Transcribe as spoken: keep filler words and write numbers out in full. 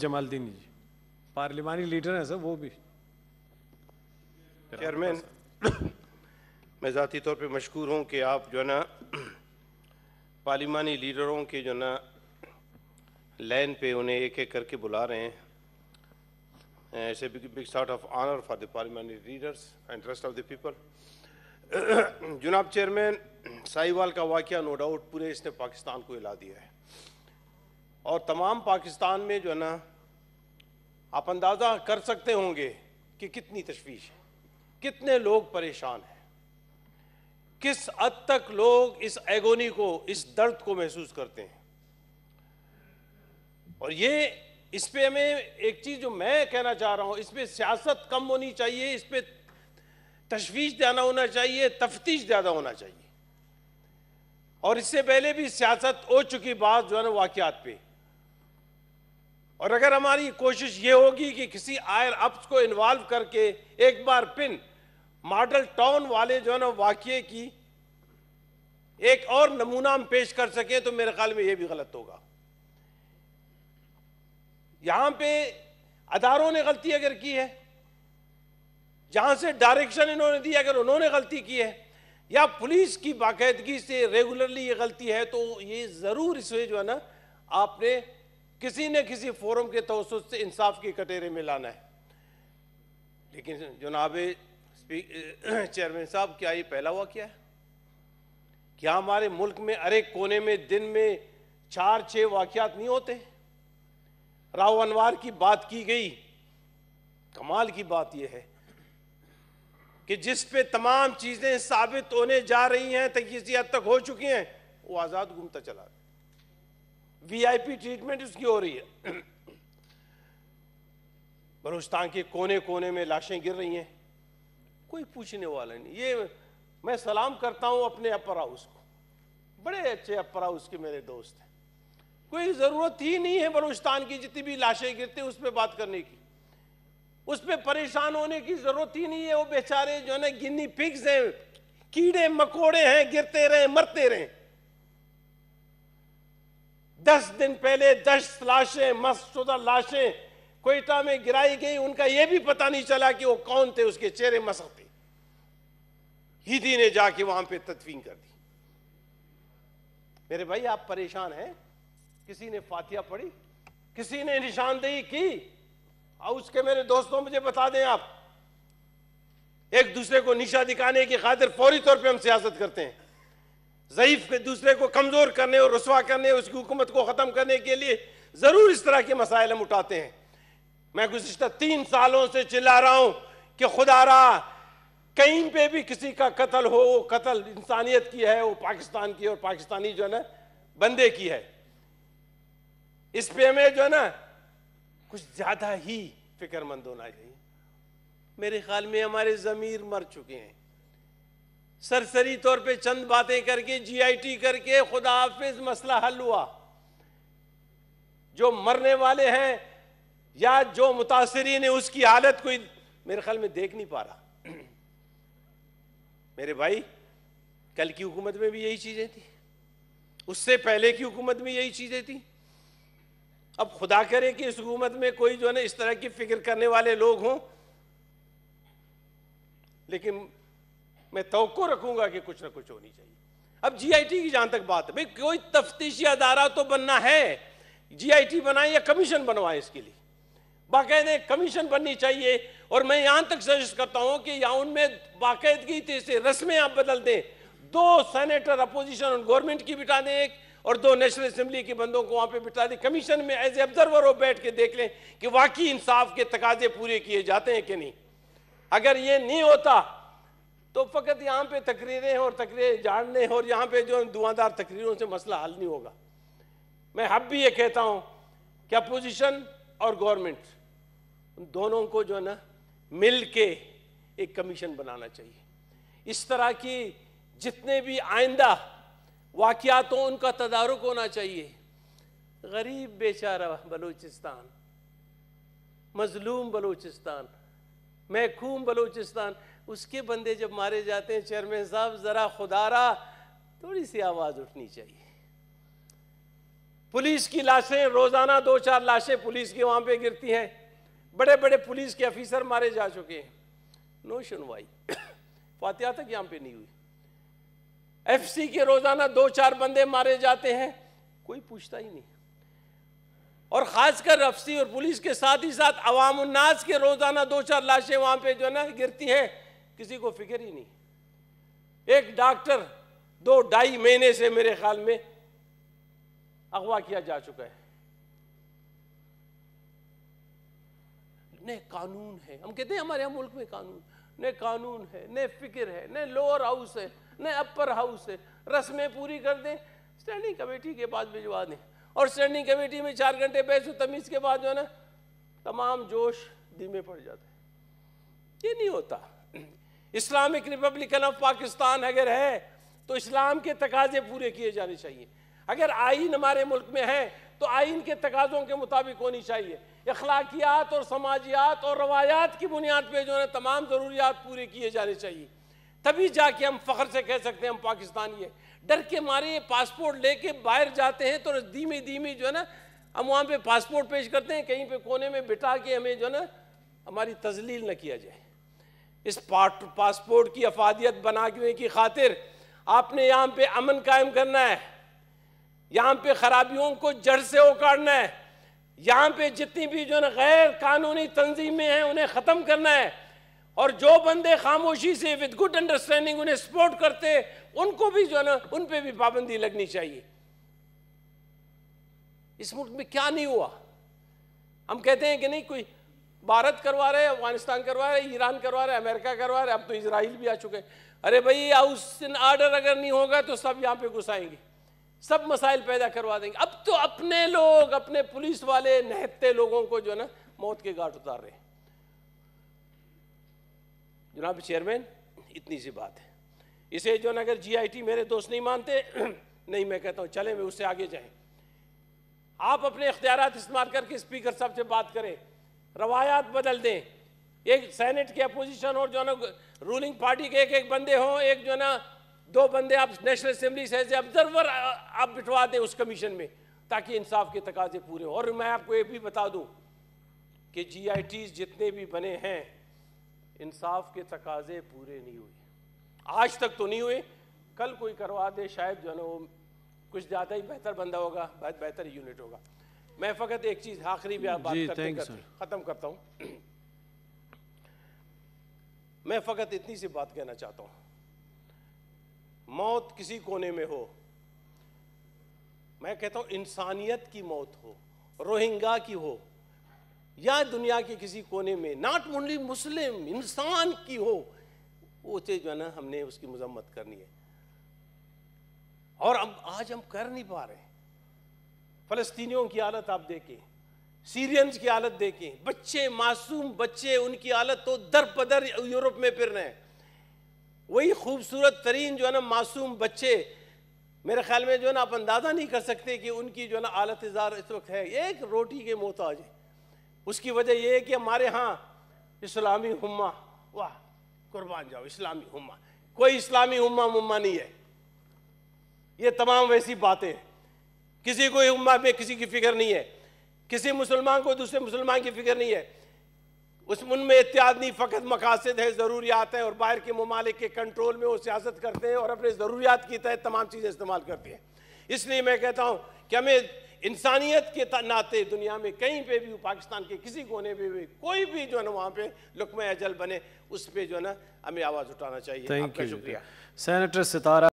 जमालदीनी जी पार्लिमानी leader हैं sir, वो भी। चेयरमैन, मैं ज़ाती तौर पे मशकूर हूँ कि आप जो है ना पार्लिमानी लीडरों के जो ना लाइन पे उन्हें एक एक करके बुला रहे हैं। ऐसे big sort of honour for the पार्लिमानी leaders and rest of the people. जनाब चेयरमैन, साहिवाल का वाक़या नो डाउट पूरे इसने पाकिस्तान को हिला दिया है और तमाम पाकिस्तान में जो है ना आप अंदाज़ा कर सकते होंगे कि कितनी तशवीश है, कितने लोग परेशान हैं, किस हद तक लोग इस एगोनी को, इस दर्द को महसूस करते हैं। और ये इस पे हमें एक चीज़ जो मैं कहना चाह रहा हूँ, इस पे सियासत कम होनी चाहिए, इस पे तशवीश ज़्यादा होना चाहिए, तफ्तीश ज़्यादा होना चाहिए। और इससे पहले भी सियासत हो चुकी बात जो है ना वाक़यात पे। और अगर हमारी कोशिश ये होगी कि किसी आयर अप्स को इन्वॉल्व करके एक बार फिर मॉडल टाउन वाले जो है ना वाक़ये की एक और नमूना हम पेश कर सकें तो मेरे ख्याल में ये भी गलत होगा। यहां पे अदारों ने गलती अगर की है, जहां से डायरेक्शन इन्होंने दी अगर उन्होंने गलती की है, या पुलिस की बाकायदगी से रेगुलरली ये गलती है, तो ये जरूर इसमें जो है ना आपने किसी न किसी फोरम के तवज्जुह से इंसाफ के कटोरे में लाना है। लेकिन जनाब चेयरमैन साहब, क्या ये पहला वाक़या है? क्या हमारे मुल्क में हर एक कोने में दिन में चार छह वाक़यात नहीं होते? राव अनवार की बात की गई, कमाल की बात यह है कि जिस पे तमाम चीजें साबित होने जा रही हैं, तक किसी हद तक हो चुकी हैं, वो आजाद घूमता चला, वीआईपी ट्रीटमेंट उसकी हो रही है। बलूचिस्तान के कोने कोने में लाशें गिर रही हैं, कोई पूछने वाला नहीं। ये मैं सलाम करता हूं अपने अपर हाउस को, बड़े अच्छे अपर हाउस के मेरे दोस्त हैं। कोई जरूरत ही नहीं है बलूचिस्तान की जितनी भी लाशें गिरती उस पर बात करने की, उस पर परेशान होने की जरूरत ही नहीं है। वो बेचारे जो है ना गिनी पिग्स हैं, कीड़े मकोड़े हैं, गिरते रहे मरते रहे। दस दिन पहले दस लाशें, मस्शुदा लाशें कोयटा में गिराई गई, उनका यह भी पता नहीं चला कि वो कौन थे, उसके चेहरे मसक थे। हीदी ने जाके वहां पे तदफीन कर दी। मेरे भाई, आप परेशान हैं? किसी ने फातिहा पढ़ी? किसी ने निशानदेही की? और उसके मेरे दोस्तों मुझे बता दें, आप एक दूसरे को निशा दिखाने की खातिर फौरी तौर पे हम सियासत करते हैं, ज़ईफ के दूसरे को कमजोर करने और रुसवा करने, उसकी हुकूमत को खत्म करने के लिए जरूर इस तरह के मसाइल हम उठाते हैं। मैं गुज़िश्ता तीन सालों से चिल्ला रहा हूं कि खुदारा कहीं पे भी किसी का कत्ल हो, वो कत्ल इंसानियत की है, वो पाकिस्तान की और पाकिस्तानी जो है ना बंदे की है। इस पे हमें जो है ना कुछ ज्यादा ही फिक्रमंद होना चाहिए। मेरे ख्याल में हमारे ज़मीर मर चुके हैं। सरसरी तौर पे चंद बातें करके, जीआईटी करके खुदा हाफिज मसला हल हुआ। जो मरने वाले हैं या जो मुतासिरीन है उसकी हालत कोई मेरे ख्याल में देख नहीं पा रहा। मेरे भाई, कल की हुकूमत में भी यही चीजें थी, उससे पहले की हुकूमत में यही चीजें थी। अब खुदा करे कि इस हुकूमत में कोई जो है ना इस तरह की फिक्र करने वाले लोग हों, लेकिन मैं तवक्को रखूंगा कि कुछ ना कुछ होनी चाहिए। अब जीआईटी की जहां तक बात है, भाई कोई तफ्तीशी अदारा तो बनना है, जीआईटी बनाए या कमीशन बनवाए, इसके लिए बाकायदे कमीशन बननी चाहिए। और मैं यहां तक सजेस्ट करता हूं कि या उनमें बाकायदगी से रस्में आप बदल दें, दो सेनेटर अपोजिशन और गवर्नमेंट की बिठा दें एक, और दो नेशनल असेंबली के बंदों को वहां पे बिठा दें। कमीशन में एज ए ऑब्जर्वर वो बैठ के देख लें कि वाकई इंसाफ के तकाजे पूरे किए जाते हैं कि नहीं। अगर ये नहीं होता तो फकत यहाँ पे तकरीरें और तकरीरें झाड़ने और यहाँ पे जो धुआंधार तकरीरों से मसला हल नहीं होगा। मैं अब भी ये कहता हूँ कि अपोजिशन और गवर्नमेंट दोनों को जो है ना मिल के एक कमीशन बनाना चाहिए। इस तरह की जितने भी आइंदा वाक़यात हों उनका तदारुक होना चाहिए। गरीब बेचारा बलूचिस्तान, मजलूम बलूचिस्तान, महकूम बलूचिस्तान, उसके बंदे जब मारे जाते हैं, चेयरमैन साहब जरा खुदारा थोड़ी सी आवाज़ उठनी चाहिए। पुलिस की लाशें, रोजाना दो चार लाशें पुलिस की वहां पे गिरती हैं, बड़े बड़े पुलिस के अफीसर मारे जा चुके हैं, नो सुनवाई। फातिहा तक यहाँ पे नहीं हुई। एफ सी के रोजाना दो चार बंदे मारे जाते हैं, कोई पूछता ही नहीं। और खासकर एफ सी और पुलिस के साथ ही साथ अवाम उन्नास के रोजाना दो चार लाशें वहां पे जो है ना गिरती हैं, किसी को फिक्र ही नहीं। एक डॉक्टर दो ढाई महीने से मेरे ख्याल में अगवा किया जा चुका है। न कानून है, हम कहते हैं हमारे यहाँ मुल्क में कानून, न कानून है, न फिक्र है, न लोअर हाउस है, न अपर हाउस है। रस्में पूरी कर दें, स्टैंडिंग कमेटी के पास भिजवा दें, और स्टैंडिंग कमेटी में चार घंटे बहस व तमीज के बाद जो है ना तमाम जोश धीमे पड़ जाता है। ये नहीं होता। इस्लामिक रिपब्लिकन ऑफ पाकिस्तान अगर है तो इस्लाम के तकाजे पूरे किए जाने चाहिए। अगर आइन हमारे मुल्क में है तो आइन के तकाजों के मुताबिक होनी चाहिए। अखलाकियात और समाजियात और रवायात की बुनियाद पे जो है तमाम ज़रूरियात पूरे किए जाने चाहिए, तभी जाके हम फ़ख्र से कह सकते हैं हम पाकिस्तानी है। डर के मारे पासपोर्ट लेके बाहर जाते हैं तो धीमे धीमे जो है ना हम वहाँ पे पासपोर्ट पेश करते हैं, कहीं पे कोने में बिठा के हमें जो है ना हमारी तजलील न किया जाए। इस पासपोर्ट की अफादियत बनाने की खातिर आपने यहाँ पे अमन कायम करना है, यहाँ पे खराबियों को जड़ से उखाड़ना है, यहाँ पे जितनी भी जो है गैर कानूनी तंजीमें हैं उन्हें ख़त्म करना है, और जो बंदे खामोशी से विद गुड अंडरस्टैंडिंग उन्हें सपोर्ट करते उनको भी जो है ना उन पे भी पाबंदी लगनी चाहिए। इस मुल्क में क्या नहीं हुआ? हम कहते हैं कि नहीं, कोई भारत करवा रहे, अफगानिस्तान करवा रहे, ईरान करवा रहे, अमेरिका करवा रहे, अब तो इजराइल भी आ चुके हैं। अरे भाई हाउस इन आर्डर अगर नहीं होगा तो सब यहाँ पे घुसाएंगे, सब मसाइल पैदा करवा देंगे। अब तो अपने लोग, अपने पुलिस वाले निहत्ते लोगों को जो है ना मौत के घाट उतार रहे हैं। जनाब चेयरमैन, इतनी सी बात है। इसे जो ना अगर जी आई टी मेरे दोस्त नहीं मानते नहीं, मैं कहता हूँ चले मैं उससे आगे जाएं। आप अपने इख्तियारात इस्तेमाल करके स्पीकर साहब से बात करें, रवायात बदल दें। एक सेनेट की अपोजिशन और जो ना रूलिंग पार्टी के एक एक बंदे हों, एक जो ना दो बंदे आप नेशनल असेंबली से एज ऑब्जर्वर आप बिठवा दें उस कमीशन में, ताकि इंसाफ के तकाजे पूरे हों। और मैं आपको ये भी बता दूं कि जी आई टीज जितने भी बने हैं इंसाफ के तकाजे पूरे नहीं हुए, आज तक तो नहीं हुए। कल कोई करवा दे, शायद जो है ना वो कुछ ज़्यादा ही बेहतर बंदा होगा, बहुत बेहतर यूनिट होगा। मैं फ़कत एक चीज़ आखिरी भी बात करते करते ख़त्म करता हूँ। मैं फ़कत इतनी सी बात कहना चाहता हूँ, मौत किसी कोने में हो, मैं कहता हूँ इंसानियत की मौत हो, रोहिंगा की हो या दुनिया के किसी कोने में, नॉट ओनली मुस्लिम, इंसान की हो, वो जो है ना हमने उसकी मजम्मत करनी है। और अब आज हम कर नहीं पा रहे। फ़लस्तीनियों की हालत आप देखें, सीरियंस की हालत देखें, बच्चे, मासूम बच्चे, उनकी हालत तो दर पदर यूरोप में फिर रहे हैं। वही खूबसूरत तरीन जो है ना मासूम बच्चे, मेरे ख्याल में जो है ना आप अंदाज़ा नहीं कर सकते कि उनकी जो है ना हालत इज़ार इस वक्त है। एक रोटी के मोहताज है। उसकी वजह यह है कि हमारे यहाँ इस्लामी हुम्मा, वाह कुर्बान जाओ इस्लामी हुम्मा, कोई इस्लामी हुम्मा मुम्मा नहीं है। ये तमाम वैसी बातें, किसी को हुम्मा में किसी की फिक्र नहीं है, किसी मुसलमान को दूसरे मुसलमान की फिक्र नहीं है। उस उनमें इत्याद नहीं, फ़कत मकासद है, ज़रूरियात हैं, और बाहर के ममालिक के कंट्रोल में वो सियासत करते हैं और अपने ज़रूरियात की तहत तमाम चीज़ें इस्तेमाल करते हैं। इसलिए मैं कहता हूँ कि हमें इंसानियत के नाते दुनिया में कहीं पे भी, पाकिस्तान के किसी कोने पे भी कोई भी जो है ना वहाँ पे लुक़्मा अजल बने, उस पर जो है ना हमें आवाज़ उठाना चाहिए। आपका शुक्रिया। सेनेटर सितारा।